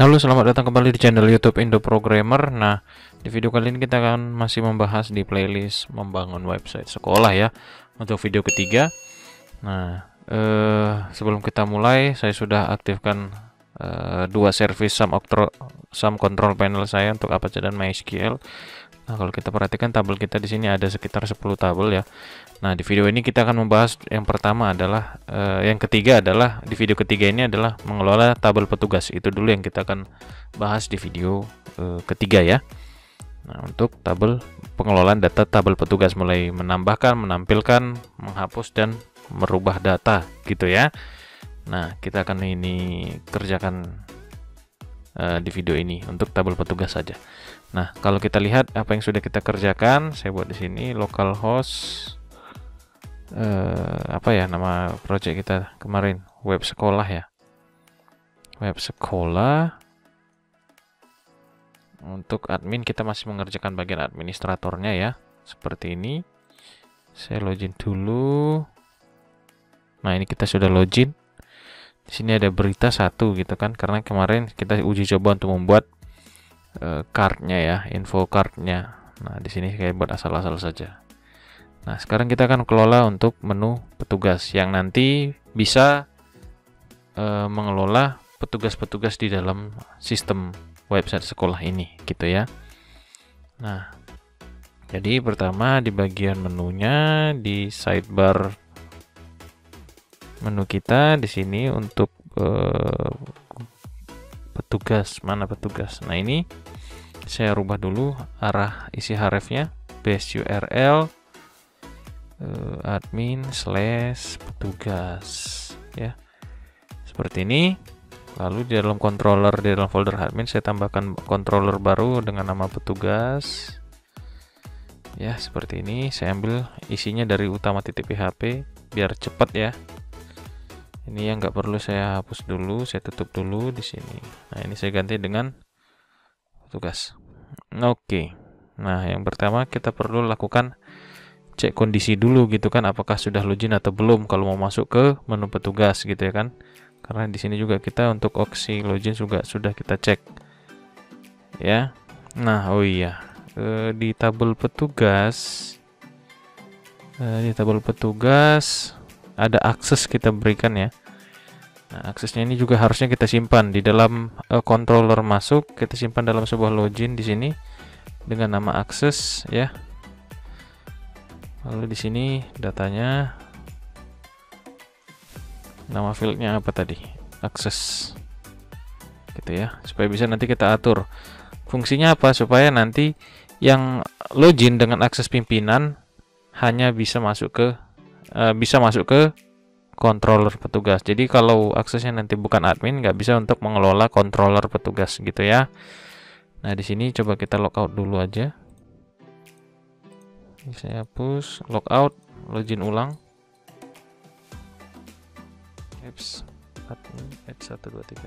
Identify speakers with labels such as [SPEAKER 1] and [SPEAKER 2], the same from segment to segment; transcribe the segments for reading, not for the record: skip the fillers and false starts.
[SPEAKER 1] Halo, selamat datang kembali di channel YouTube Indo Programmer. Nah, di video kali ini kita akan masih membahas di playlist membangun website sekolah ya, untuk video ketiga. Nah, sebelum kita mulai, saya sudah aktifkan dua service sum control panel saya untuk Apache dan MySQL. Nah, kalau kita perhatikan tabel kita di sini ada sekitar 10 tabel ya. Nah, di video ini kita akan membahas yang pertama adalah yang ketiga adalah di video ketiga ini adalah mengelola tabel petugas. Itu dulu yang kita akan bahas di video ketiga ya. Nah, untuk tabel pengelolaan data tabel petugas, mulai menambahkan, menampilkan, menghapus dan merubah data gitu ya. Nah, kita akan ini kerjakan di video ini untuk tabel petugas saja. Nah, kalau kita lihat apa yang sudah kita kerjakan, saya buat di sini localhost apa ya nama project kita kemarin, web sekolah ya, web sekolah. Untuk admin kita masih mengerjakan bagian administratornya ya, seperti ini. Saya login dulu. Nah, ini kita sudah login. Di sini ada berita satu gitu kan, karena kemarin kita uji coba untuk membuat cardnya ya, info cardnya. Nah, di sini kayak buat asal-asal saja. Nah, sekarang kita akan kelola untuk menu petugas yang nanti bisa mengelola petugas-petugas di dalam sistem website sekolah ini gitu ya. Nah, jadi pertama di bagian menunya, di sidebar menu kita di sini untuk petugas, mana petugas. Nah, ini saya rubah dulu arah isi hrefnya, base URL admin / petugas ya, seperti ini. Lalu di dalam controller, di dalam folder admin saya tambahkan controller baru dengan nama petugas ya, seperti ini. Saya ambil isinya dari utama.php biar cepat ya. Ini yang nggak perlu saya hapus dulu, saya tutup dulu di sini. Nah, ini saya ganti dengan petugas. Oke. Nah, yang pertama kita perlu lakukan cek kondisi dulu gitu kan, apakah sudah login atau belum kalau mau masuk ke menu petugas gitu ya kan. Karena di sini juga kita untuk opsi login juga sudah kita cek. Ya. Nah, oh iya. Di tabel petugas ada akses kita berikan ya. Nah, aksesnya ini juga harusnya kita simpan di dalam controller masuk, kita simpan dalam sebuah login di sini dengan nama akses ya. Lalu di sini datanya, nama fieldnya apa tadi? Akses gitu ya, supaya bisa nanti kita atur fungsinya apa, supaya nanti yang login dengan akses pimpinan hanya bisa masuk ke controller petugas. Jadi kalau aksesnya nanti bukan admin, nggak bisa untuk mengelola controller petugas gitu ya. Nah, di sini coba kita logout dulu aja. Ini saya hapus, logout, login ulang. Apps admin 123.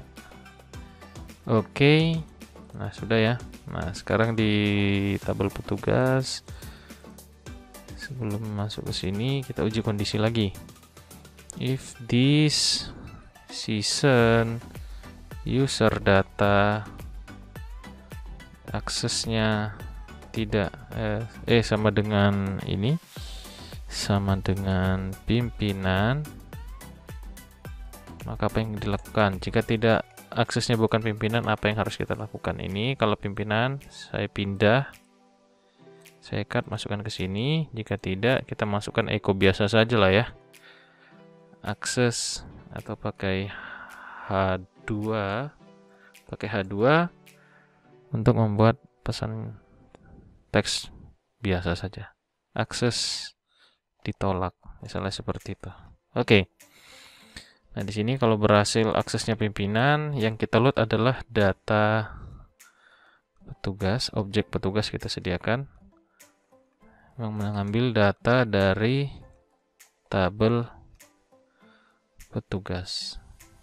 [SPEAKER 1] Oke. Nah, sudah ya. Nah, sekarang di tabel petugas, sebelum masuk ke sini kita uji kondisi lagi. If this season user data aksesnya tidak sama dengan ini, sama dengan pimpinan, maka apa yang dilakukan? Jika tidak, aksesnya bukan pimpinan, apa yang harus kita lakukan? Ini kalau pimpinan saya pindah, saya cut, masukkan ke sini. Jika tidak, kita masukkan echo biasa saja lah ya, akses, atau pakai H2 untuk membuat pesan teks biasa saja. Akses ditolak, misalnya seperti itu. Oke. Nah, di sini kalau berhasil aksesnya pimpinan, yang kita load adalah data petugas, objek petugas kita sediakan yang mengambil data dari tabel petugas.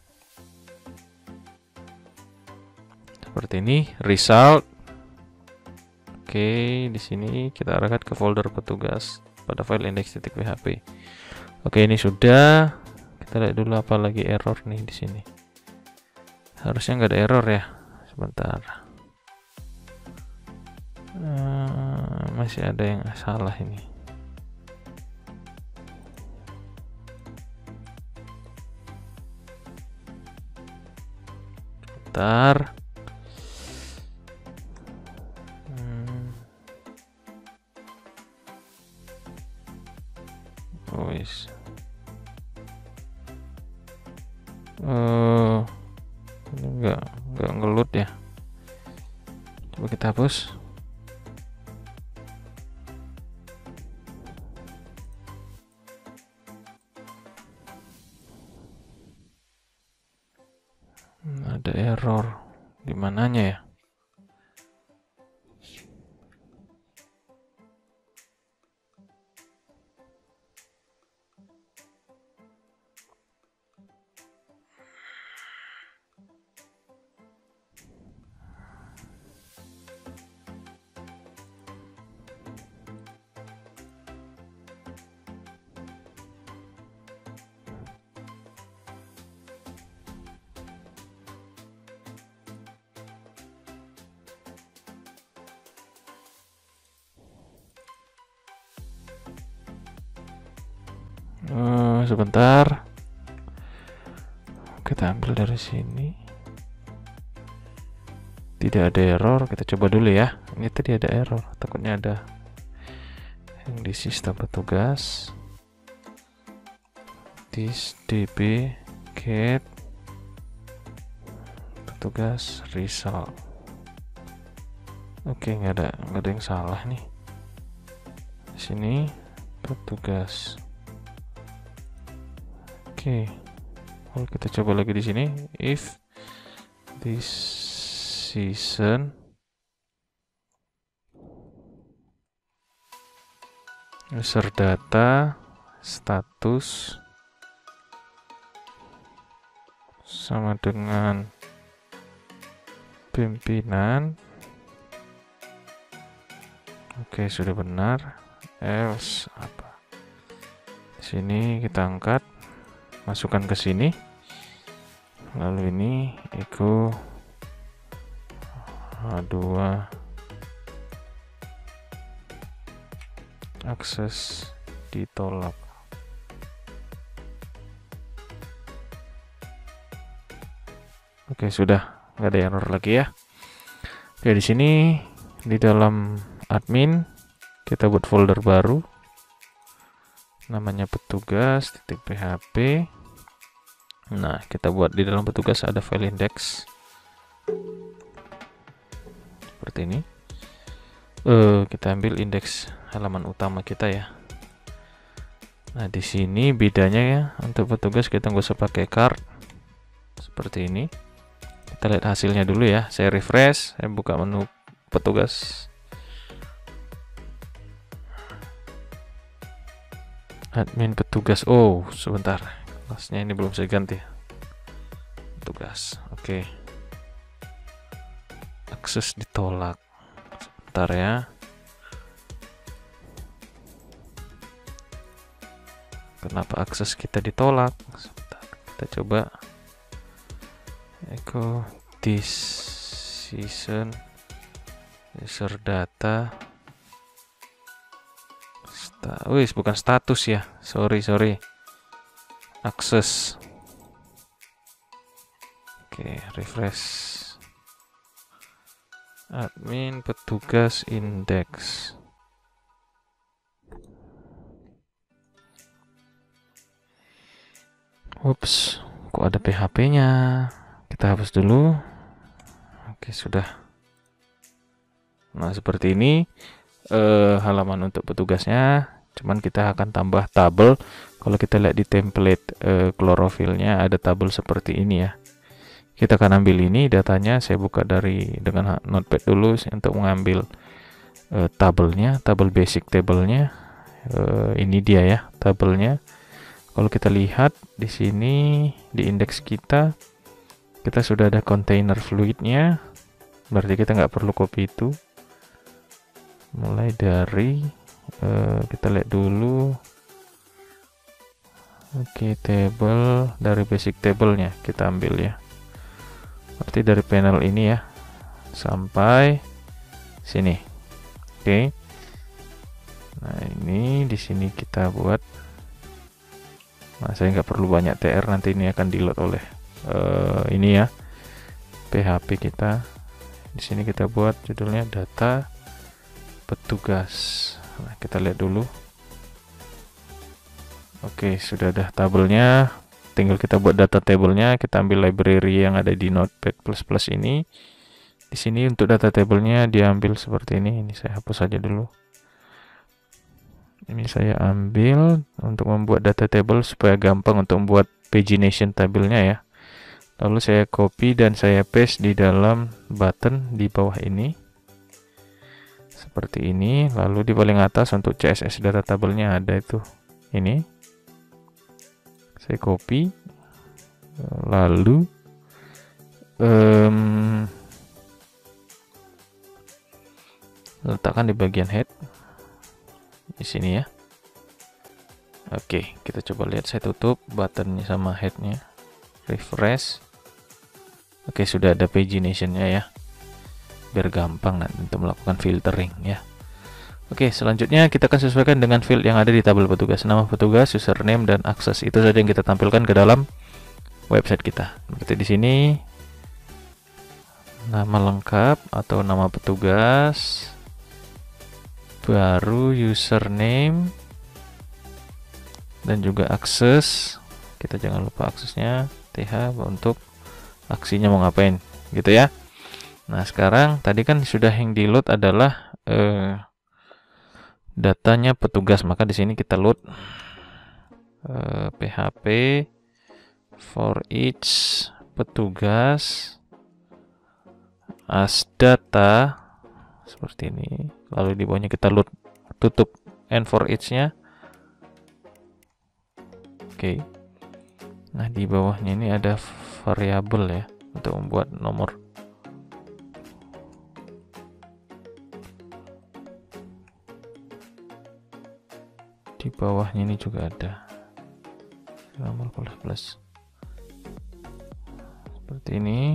[SPEAKER 1] Seperti ini, result. Oke, di sini kita arahkan ke folder petugas pada file index.php. Oke, ini sudah. Kita lihat dulu apa lagi error nih di sini. Harusnya nggak ada error ya. sebentar. Masih ada yang salah ini. Sebentar. Wis. Ini enggak ngeload ya. Coba kita hapus. Ada error di mananya ya? Sebentar, kita ambil dari sini. Tidak ada error, kita coba dulu ya. Ini tadi ada error, takutnya ada yang di sistem petugas. This db get petugas result. Oke, nggak ada yang salah nih. Di sini petugas. Oke, kalau kita coba lagi di sini, if this season user data status sama dengan pimpinan. Oke, sudah benar. Else apa? Di sini kita angkat, masukkan ke sini, lalu ini echo H2 akses ditolak. Oke, sudah nggak ada error lagi ya. Oke, di sini di dalam admin kita buat folder baru, namanya petugas.php. Nah, kita buat di dalam petugas ada file index seperti ini. Kita ambil indeks halaman utama kita ya. Nah, di sini bedanya ya, untuk petugas kita nggak usah pakai card seperti ini. Kita lihat hasilnya dulu ya. Saya refresh, saya buka menu petugas. Admin petugas. Oh, sebentar. Kelasnya ini belum saya ganti. Petugas. Oke. Akses ditolak. Sebentar ya. Kenapa akses kita ditolak? Sebentar. Kita coba echo this season user data. Bukan status ya, sorry akses. Oke, refresh. Admin petugas index. Ups, kok ada PHP-nya? Kita hapus dulu. Oke, sudah. Nah, seperti ini halaman untuk petugasnya. Cuman kita akan tambah tabel. Kalau kita lihat di template klorofilnya ada tabel seperti ini ya. Kita akan ambil ini datanya. Saya buka dengan notepad dulu untuk mengambil tabelnya, tabel basic tabelnya. Ini dia ya tabelnya. Kalau kita lihat di sini di indeks kita sudah ada container fluidnya. Berarti kita nggak perlu copy itu. Mulai dari kita lihat dulu. Oke, table dari basic tablenya kita ambil ya. Berarti dari panel ini ya, sampai sini. Oke. Nah, ini di sini kita buat. Nah, saya nggak perlu banyak TR, nanti ini akan di-load oleh ini ya, PHP kita. Di sini kita buat judulnya data petugas. Nah, kita lihat dulu. Oke, sudah ada tabelnya. Tinggal kita buat data tabelnya. Kita ambil library yang ada di Notepad++ ini. Di sini untuk data tabelnya diambil seperti ini. Ini saya hapus saja dulu. Ini saya ambil untuk membuat data table supaya gampang untuk membuat pagination tabelnya ya. Lalu saya copy dan saya paste di dalam button di bawah ini. Seperti ini. Lalu di paling atas untuk CSS data tabelnya ada itu. Ini. Saya copy. Lalu letakkan di bagian head. Di sini ya. Oke, kita coba lihat. Saya tutup buttonnya sama headnya. Refresh. Oke, sudah ada paginationnya ya, biar gampang nanti untuk melakukan filtering ya. Oke, selanjutnya kita akan sesuaikan dengan field yang ada di tabel petugas. Nama petugas, username, dan akses. Itu saja yang kita tampilkan ke dalam website kita. Berarti di sini nama lengkap atau nama petugas, baru username, dan juga akses. Kita jangan lupa aksesnya TH untuk aksinya mau ngapain gitu ya. Nah, sekarang tadi kan sudah yang di load adalah datanya petugas, maka di sini kita load PHP for each petugas as data seperti ini. Lalu di bawahnya kita load tutup and for each-nya. Oke. Nah, di bawahnya ini ada variabel ya untuk membuat nomor. Di bawahnya ini juga ada nomor plus. Seperti ini.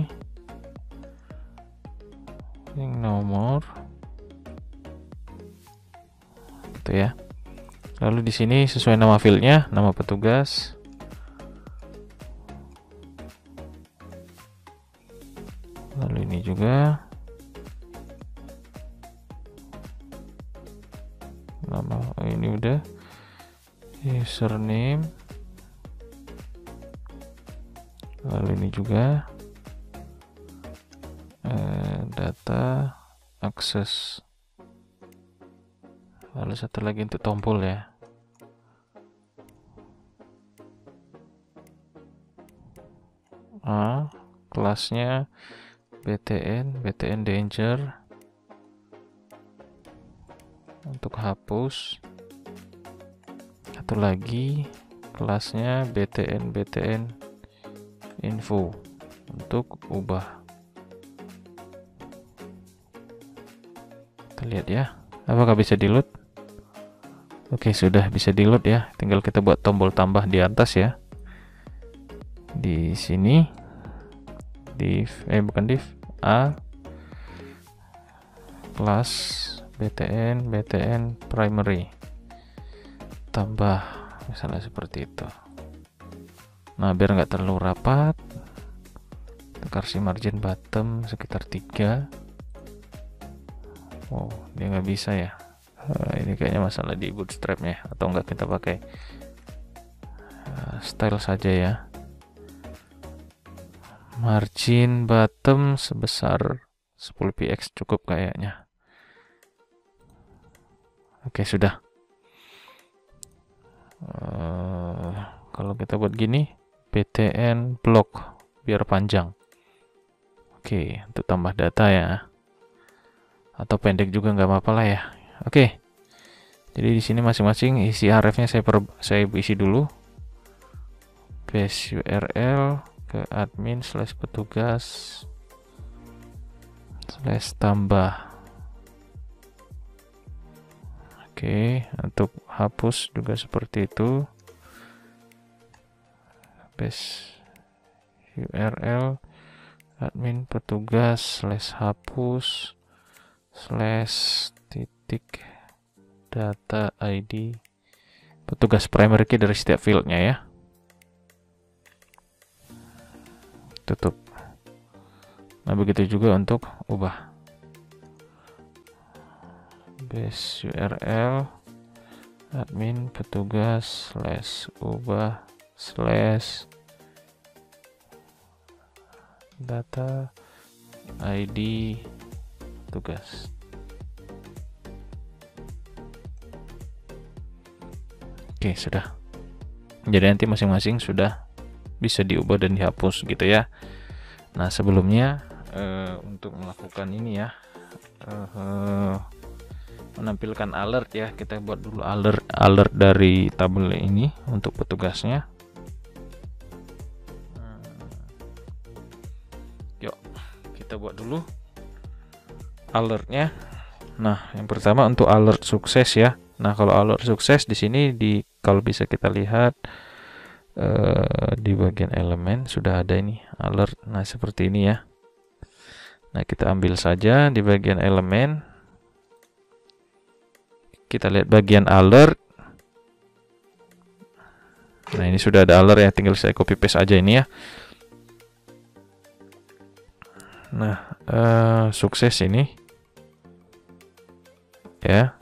[SPEAKER 1] Yang nomor. Gitu ya. Lalu di sini sesuai nama fieldnya, nama petugas. Lalu ini juga nama, ini udah username. Lalu ini juga data akses. Lalu satu lagi untuk tombol ya. Kelasnya BTN danger untuk hapus. Satu lagi kelasnya BTN info untuk ubah. Kita lihat ya, apakah bisa di load. Oke, sudah bisa di load ya. Tinggal kita buat tombol tambah di atas ya. Di sini div A kelas BTN primary tambah, misalnya seperti itu. Nah, biar nggak terlalu rapat, kita kasih margin bottom sekitar 3. Wow, dia nggak bisa ya. Ini kayaknya masalah di bootstrapnya, atau enggak kita pakai style saja ya. Margin bottom sebesar 10 px cukup kayaknya. Oke, sudah. Kalau kita buat gini, BTN block biar panjang. Oke, untuk tambah data ya. Atau pendek juga nggak apa-apa lah ya. Oke. Jadi di sini masing-masing isi href-nya saya isi dulu. Base URL ke admin /petugas /tambah. Oke, untuk hapus juga seperti itu. Base URL admin petugas /hapus /titik data ID petugas primary key dari setiap fieldnya ya. Tutup. Nah begitu juga untuk ubah base URL admin petugas /ubah /data ID tugas. Oke, sudah. Jadi nanti masing-masing sudah bisa diubah dan dihapus gitu ya. Nah sebelumnya untuk melakukan ini ya, menampilkan alert ya, kita buat dulu alert dari tabel ini untuk petugasnya. Yuk kita buat dulu alertnya. Nah yang pertama untuk alert sukses ya. Nah kalau alert sukses di sini kalau bisa kita lihat di bagian elemen sudah ada ini alert. Nah seperti ini ya. Nah kita ambil saja di bagian elemen, kita lihat bagian alert. Nah ini sudah ada alert ya, tinggal saya copy paste aja ini ya. Nah sukses ini ya.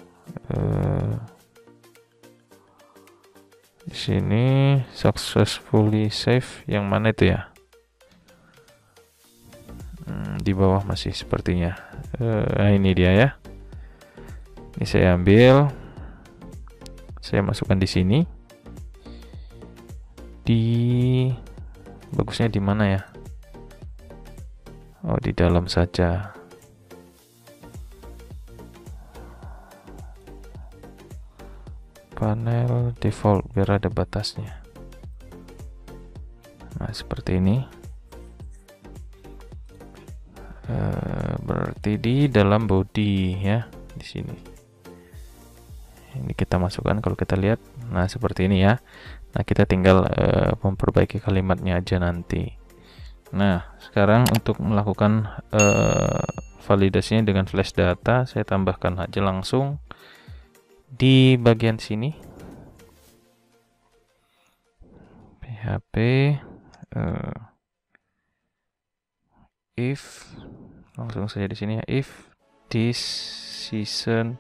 [SPEAKER 1] Di sini successfully save yang mana itu ya? Di bawah masih sepertinya. Nah ini dia ya. Ini saya ambil, saya masukkan di sini. Bagusnya di mana ya? Oh di dalam saja. Panel default biar ada batasnya. Nah seperti ini. Berarti di dalam body ya, di sini. Ini kita masukkan kalau kita lihat. Nah seperti ini ya. Nah kita tinggal memperbaiki kalimatnya aja nanti. Nah sekarang untuk melakukan validasinya dengan flash data, saya tambahkan aja langsung di bagian sini PHP if, langsung saja di sini ya, if this season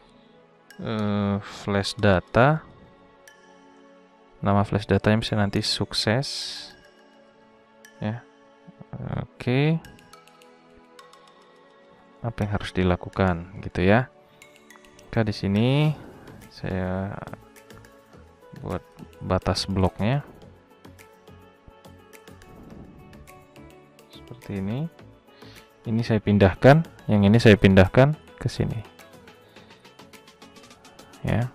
[SPEAKER 1] flash data, nama flash datanya bisa nanti sukses ya. Oke, apa yang harus dilakukan gitu ya. Di sini saya buat batas bloknya seperti ini. Ini saya pindahkan, yang ini saya pindahkan ke sini ya.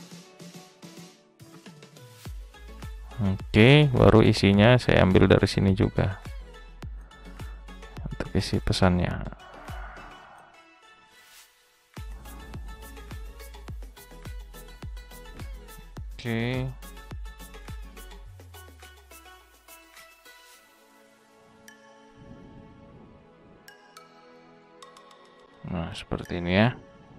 [SPEAKER 1] Oke, baru isinya saya ambil dari sini juga untuk isi pesannya. Oke. Nah, seperti ini ya.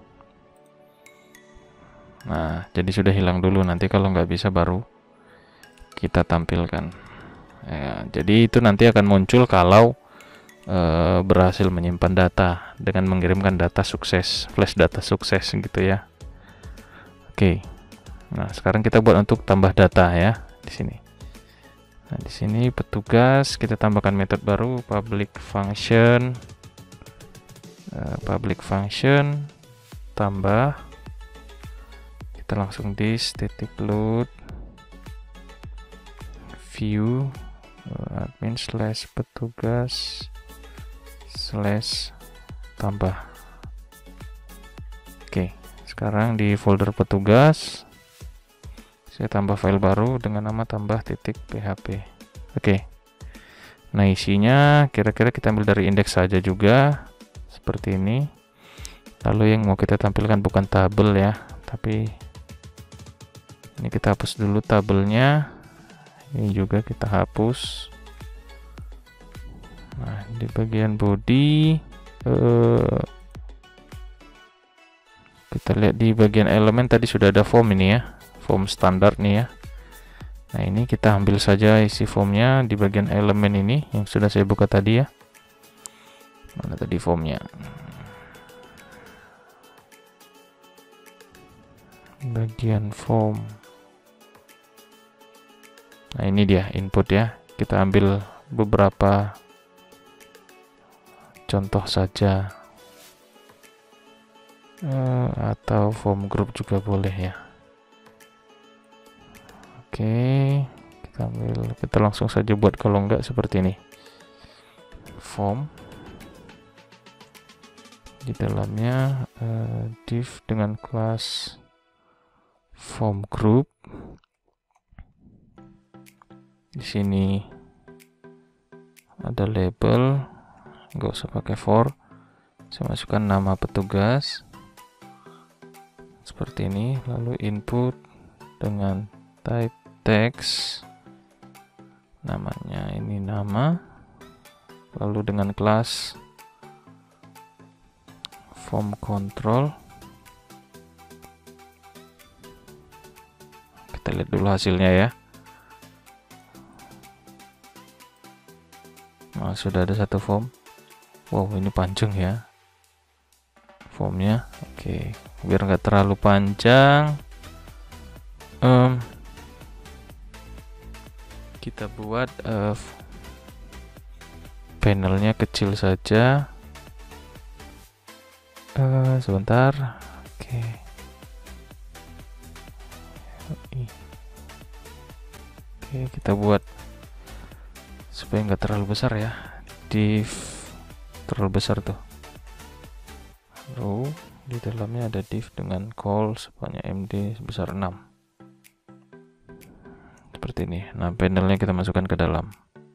[SPEAKER 1] Nah, jadi sudah hilang dulu. Nanti kalau nggak bisa baru kita tampilkan. Ya, jadi itu nanti akan muncul kalau berhasil menyimpan data dengan mengirimkan data sukses, flash data sukses gitu ya. Oke. Nah, sekarang kita buat untuk tambah data ya di sini. Nah, di sini petugas kita tambahkan metode baru public function tambah, kita langsung di static load view admin /petugas tambah. Oke, sekarang di folder petugas saya tambah file baru dengan nama tambah .php. Oke. Nah, isinya kira-kira kita ambil dari indeks saja juga seperti ini. Lalu yang mau kita tampilkan bukan tabel ya, tapi ini kita hapus dulu tabelnya. Ini juga kita hapus. Nah, di bagian body kita lihat di bagian elemen tadi sudah ada form ini ya, form standar nih ya. Nah ini kita ambil saja isi formnya di bagian elemen ini yang sudah saya buka tadi ya. Mana tadi formnya? Bagian form. Nah ini dia input ya. Kita ambil beberapa contoh saja, atau form group juga boleh ya. Oke, kita langsung saja buat, kalau enggak seperti ini. Form di dalamnya div dengan kelas form group. Di sini ada label, nggak usah pakai for. Saya masukkan nama petugas seperti ini, lalu input dengan type text, namanya ini nama, lalu dengan kelas form control. Kita lihat dulu hasilnya ya. Nah, sudah ada satu form. Wow, ini panjang ya formnya. Oke, biar nggak terlalu panjang, kita buat panelnya kecil saja. Sebentar. Oke. Oke, kita buat supaya nggak terlalu besar ya, div terlalu besar tuh. Lalu di dalamnya ada div dengan call sebanyak md sebesar 6 seperti ini. Nah panelnya kita masukkan ke dalam.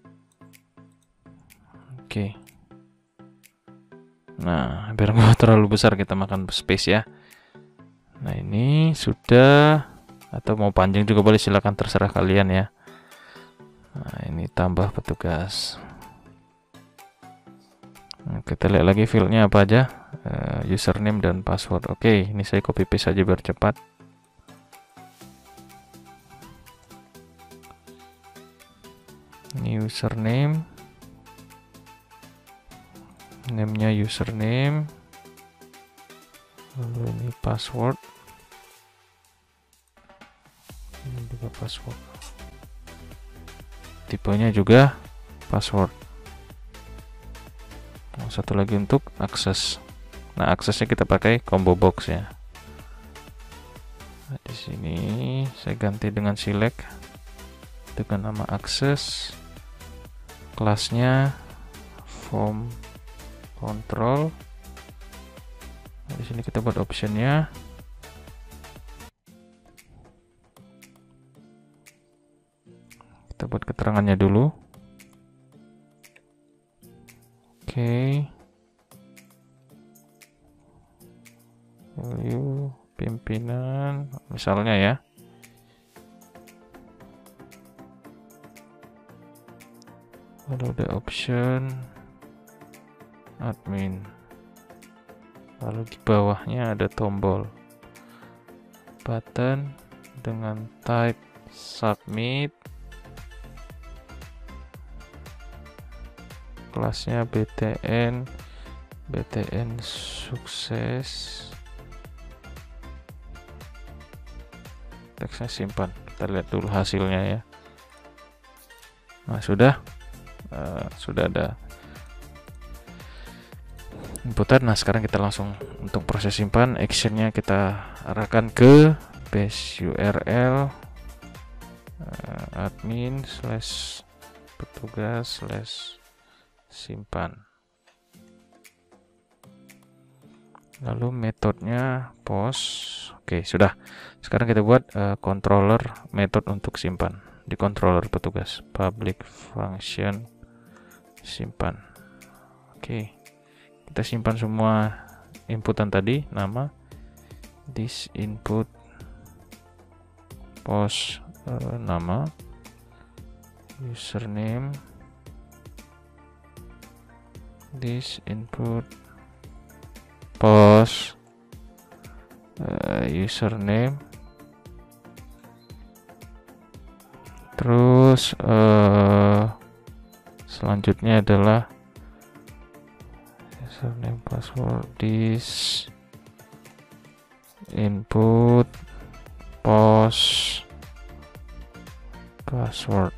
[SPEAKER 1] Oke, nah biar nggak terlalu besar kita makan space ya. Nah ini sudah, atau mau panjang juga boleh, silakan terserah kalian ya. Nah ini tambah petugas. Nah, kita lihat lagi fieldnya apa aja, username dan password. Oke, ini saya copy paste saja biar cepat. Ini username, name-nya username, lalu ini password, ini juga password, tipenya juga password. Satu lagi untuk akses. Nah aksesnya kita pakai combo box ya. Nah, di sini saya ganti dengan select dengan nama akses, kelasnya form control. Nah, di sini kita buat optionnya. Kita buat keterangannya dulu. Oke, value pimpinan misalnya ya. Lalu ada option admin, lalu di bawahnya ada tombol button dengan type submit, kelasnya btn sukses, teksnya simpan. Kita lihat dulu hasilnya ya. Nah sudah ada inputan. Nah sekarang kita langsung untuk proses simpan, actionnya kita arahkan ke base URL admin / petugas / simpan, lalu metodenya post. Oke sudah. Sekarang kita buat controller method untuk simpan di controller petugas, public function simpan. Oke, kita simpan semua inputan tadi, nama, this input post, nama, username, this input post username, terus selanjutnya adalah username, password, this input post password.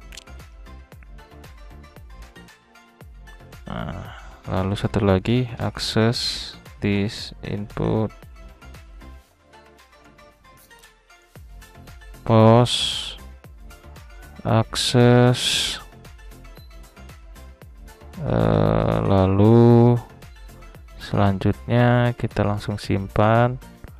[SPEAKER 1] Nah, lalu satu lagi, access this input post access, lalu selanjutnya kita langsung simpan.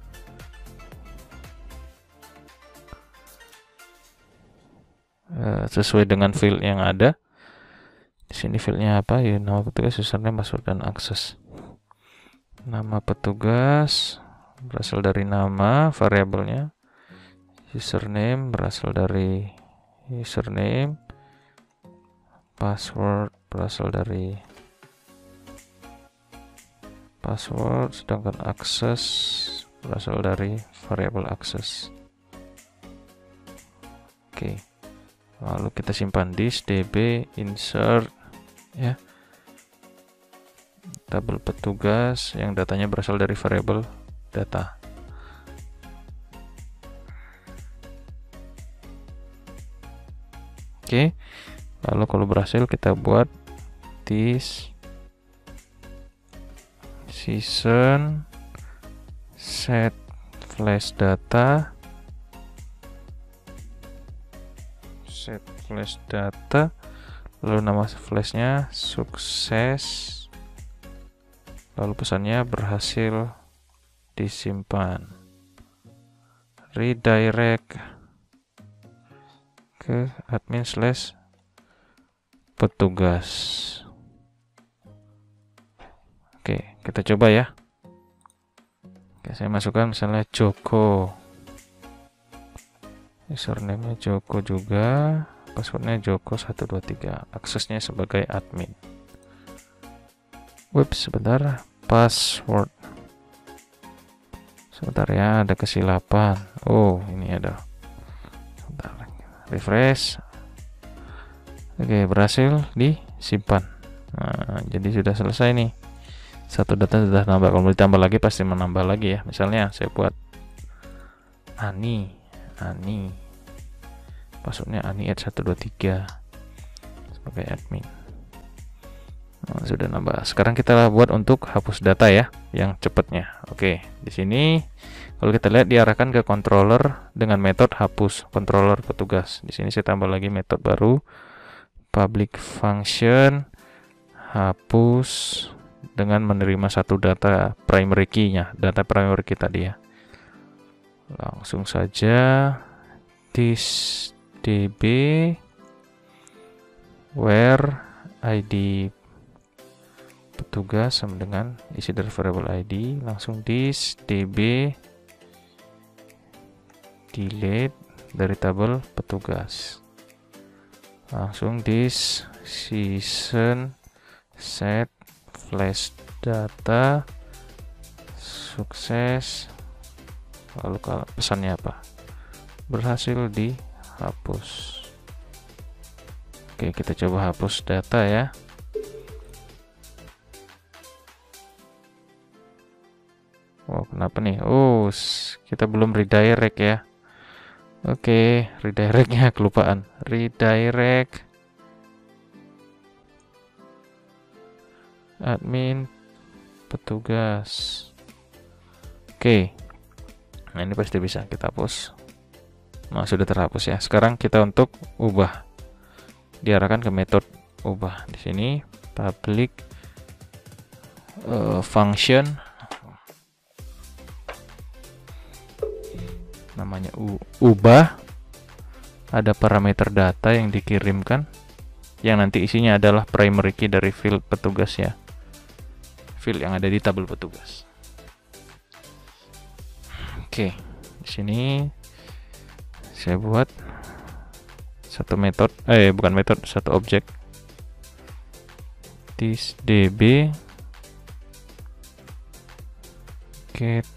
[SPEAKER 1] Sesuai dengan field yang ada. Di sini fieldnya apa ya? Nama petugas, username, password, dan akses. Nama petugas berasal dari nama variabelnya. Username berasal dari username. Password berasal dari password, sedangkan akses berasal dari variabel akses. Oke. Lalu kita simpan this db insert ya, tabel petugas yang datanya berasal dari variabel data. Oke, lalu kalau berhasil kita buat this season set flash data, set flash data, lalu nama flashnya sukses, lalu pesannya berhasil disimpan. Redirect ke admin slash petugas. Oke, kita coba ya. Oke, saya masukkan misalnya Joko, username-nya Joko juga, passwordnya Joko 123, aksesnya sebagai admin. Sebentar, password. Sebentar ya, ada kesilapan. Oh, ini ada. Sebentar, refresh. Oke, berhasil disimpan. Nah, jadi sudah selesai nih. Satu data sudah nambah. Kalau mau ditambah lagi pasti menambah lagi ya. Misalnya saya buat Ani, passwordnya Ani@123 sebagai admin. Nah, sudah nambah. Sekarang kita buat untuk hapus data ya, yang cepatnya. Oke, di sini kalau kita lihat diarahkan ke controller dengan metode hapus controller petugas. Di sini saya tambah lagi metode baru, public function hapus dengan menerima satu data primary key-nya, data primary key tadi ya. Langsung saja this db where id petugas sama dengan isi dari variable id, langsung this db delete dari tabel petugas, langsung this season set flash data sukses, lalu pesannya apa? Berhasil dihapus. Oke, kita coba hapus data ya. Oh, kenapa nih? Oh, kita belum redirect ya. Oke, redirectnya kelupaan. Redirect admin petugas. Oke, nah ini pasti bisa kita hapus. Nah, sudah terhapus ya. Sekarang kita untuk ubah, diarahkan ke metode ubah. Di sini public function namanya ubah, ada parameter data yang dikirimkan yang nanti isinya adalah primary key dari field petugas ya, field yang ada di tabel petugas. Oke, di sini saya buat satu metode, bukan metode, satu objek this db get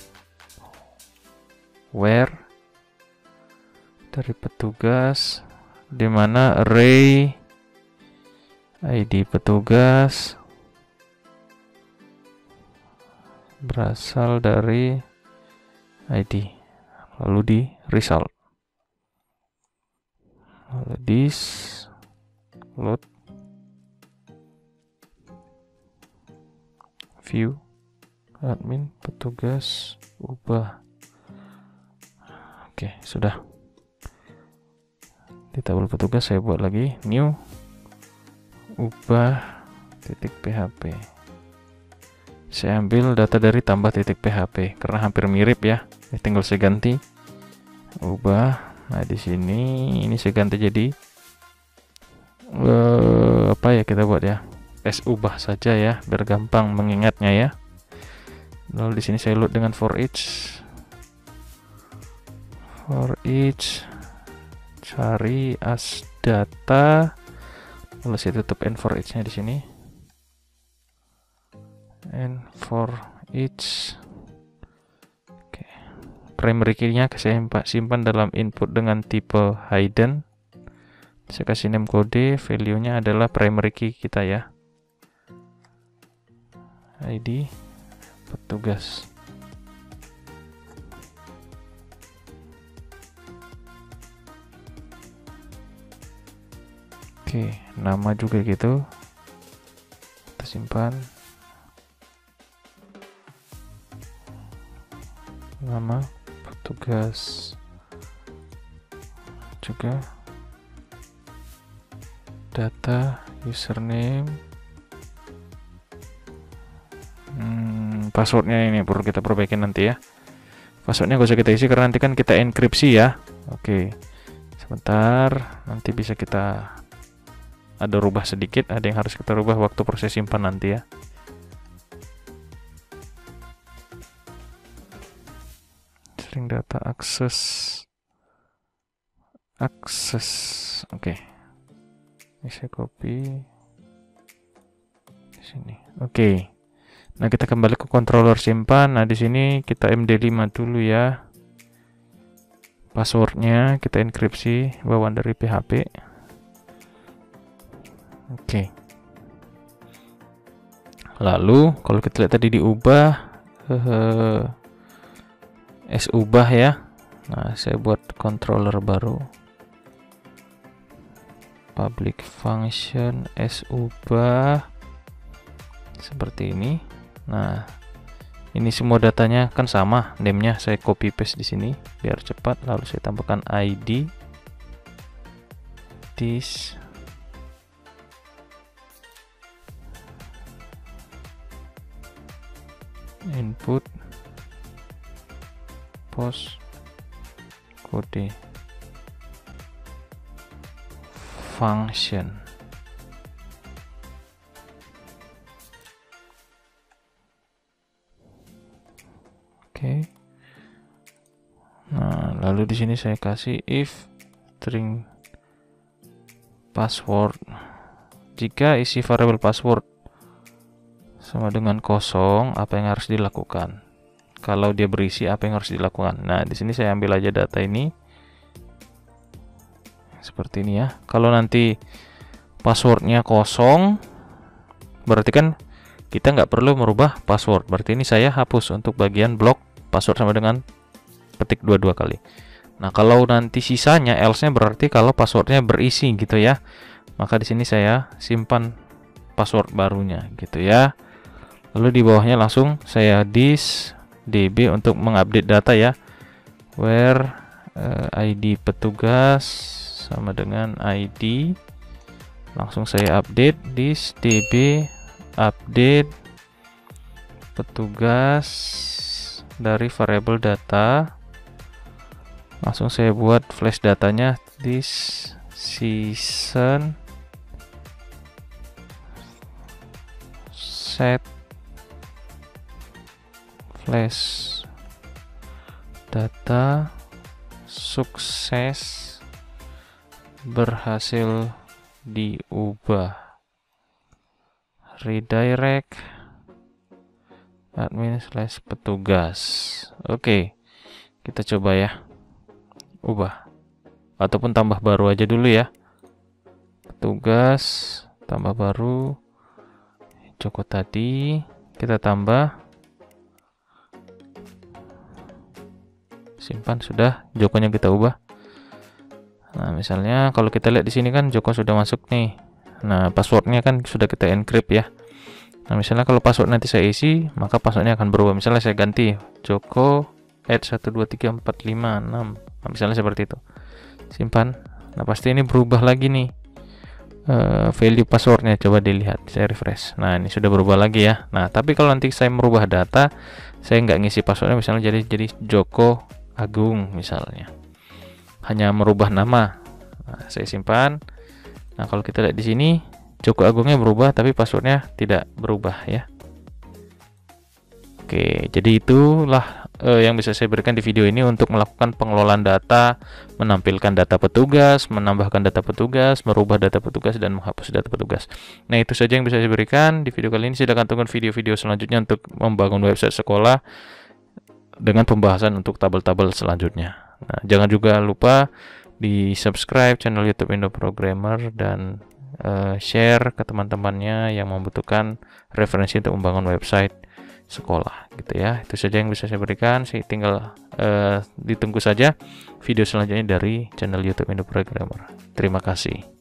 [SPEAKER 1] where dari petugas, di mana array ID petugas berasal dari ID, lalu di result, lalu this load view admin petugas ubah. Oke, sudah. Di tabel petugas saya buat lagi new ubah titik php. Saya ambil data dari tambah titik php karena hampir mirip ya. Tinggal saya ganti ubah. Nah, di sini ini saya ganti jadi apa ya, kita buat ya s ubah saja ya biar gampang mengingatnya ya. Lalu di sini saya load dengan for each cari as data, lalu saya tutup and for each nya di sini, and for each. Oke. Primary key-nya saya simpan dalam input dengan tipe hidden. Saya kasih name kode, value-nya adalah primary key kita ya, ID petugas. Oke, nama juga gitu, kita simpan nama petugas juga, data username, passwordnya ini perlu kita perbaiki nanti ya. Passwordnya gak usah kita isi karena nanti kan kita enkripsi ya. Oke, sebentar, nanti bisa kita ada rubah sedikit, ada yang harus kita rubah waktu proses simpan nanti ya. String data akses. Oke. Ini saya copy di sini. Oke. Nah, kita kembali ke controller simpan. Nah, di sini kita MD5 dulu ya. Passwordnya kita enkripsi bawaan dari PHP. Oke. Lalu kalau kita lihat tadi diubah s ubah ya. Nah, saya buat controller baru. Public function s ubah seperti ini. Nah, ini semua datanya kan sama, name-nya saya copy paste di sini biar cepat. Lalu saya tambahkan ID this input post kode function. Oke. Nah, lalu di sini saya kasih if string password. Jika isi variabel password sama dengan kosong, apa yang harus dilakukan? Kalau dia berisi, apa yang harus dilakukan? Nah, di sini saya ambil aja data ini seperti ini ya. Kalau nanti passwordnya kosong, berarti kan kita nggak perlu merubah password. Berarti ini saya hapus untuk bagian blok password sama dengan ketik 22 kali. Nah, kalau nanti sisanya else-nya berarti kalau passwordnya berisi gitu ya. Maka di sini saya simpan password barunya gitu ya. Lalu di bawahnya langsung saya this db untuk mengupdate data ya. Where ID petugas sama dengan ID. Langsung saya update this db update petugas dari variabel data. Langsung saya buat flash datanya this season set flash data sukses berhasil diubah. redirect admin/petugas. Oke, kita coba ya, ubah ataupun tambah baru aja dulu ya. Petugas tambah baru, Joko tadi kita tambah, simpan, sudah. Jokonya kita ubah. Nah, misalnya kalau kita lihat di sini kan Joko sudah masuk nih. Nah, passwordnya kan sudah kita encrypt ya. Nah, misalnya kalau password nanti saya isi, maka passwordnya akan berubah. Misalnya saya ganti Joko @1234556. Nah, misalnya seperti itu. Simpan. Nah, pasti ini berubah lagi nih. Value passwordnya, coba dilihat, saya refresh. Nah, ini sudah berubah lagi ya. Nah, tapi kalau nanti saya merubah data, saya nggak ngisi passwordnya, misalnya jadi Joko Agung misalnya, hanya merubah nama. Nah, saya simpan. Nah, kalau kita lihat di sini Joko Agungnya berubah tapi passwordnya tidak berubah ya. Oke, jadi itulah yang bisa saya berikan di video ini untuk melakukan pengelolaan data, menampilkan data petugas, menambahkan data petugas, merubah data petugas, dan menghapus data petugas. Nah, itu saja yang bisa saya berikan di video kali ini. Silakan tunggu video-video selanjutnya untuk membangun website sekolah dengan pembahasan untuk tabel-tabel selanjutnya. Nah, jangan juga lupa di subscribe channel YouTube Indo Programmer dan share ke teman-temannya yang membutuhkan referensi untuk membangun website sekolah gitu ya. Itu saja yang bisa saya berikan. Saya tinggal ditunggu saja video selanjutnya dari channel YouTube Indo Programmer. Terima kasih.